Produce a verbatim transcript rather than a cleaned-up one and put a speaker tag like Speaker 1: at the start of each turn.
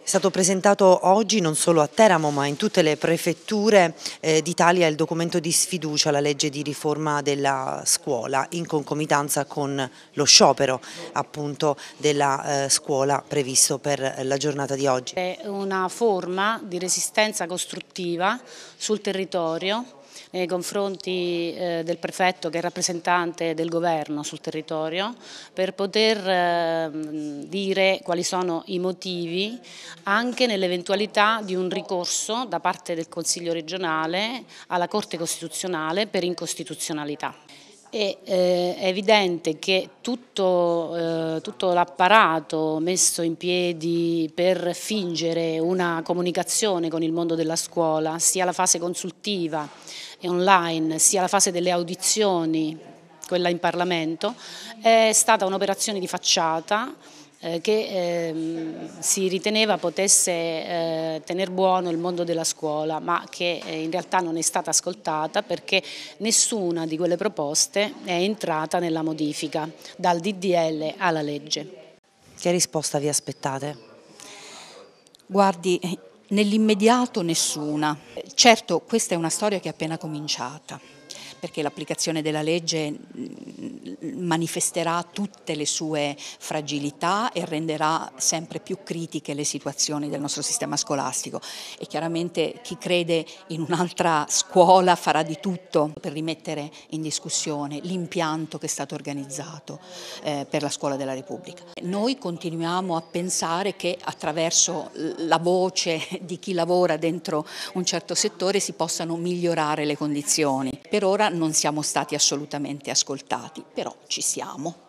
Speaker 1: È stato presentato oggi non solo a Teramo ma in tutte le prefetture eh, d'Italia il documento di sfiducia alla legge di riforma della scuola in concomitanza con lo sciopero appunto della eh, scuola previsto per la giornata di oggi.
Speaker 2: È una forma di resistenza costruttiva sul territorio nei confronti eh, del prefetto che è rappresentante del governo sul territorio per poter eh, dire quali sono i motivi anche nell'eventualità di un ricorso da parte del Consiglio regionale alla Corte Costituzionale per incostituzionalità. È, eh, è evidente che tutto, eh, tutto l'apparato messo in piedi per fingere una comunicazione con il mondo della scuola, sia la fase consultiva e online, sia la fase delle audizioni, quella in Parlamento, è stata un'operazione di facciata eh, che eh, si riteneva potesse eh, tener buono il mondo della scuola, ma che eh, in realtà non è stata ascoltata perché nessuna di quelle proposte è entrata nella modifica, dal D D L alla legge.
Speaker 1: Che risposta vi aspettate?
Speaker 3: Guardi, nell'immediato nessuna. Certo, questa è una storia che è appena cominciata, perché l'applicazione della legge manifesterà tutte le sue fragilità e renderà sempre più critiche le situazioni del nostro sistema scolastico e chiaramente chi crede in un'altra scuola farà di tutto per rimettere in discussione l'impianto che è stato organizzato eh, per la scuola della Repubblica. Noi continuiamo a pensare che attraverso la voce di chi lavora dentro un certo settore si possano migliorare le condizioni. Per ora non siamo stati assolutamente ascoltati, però ci siamo.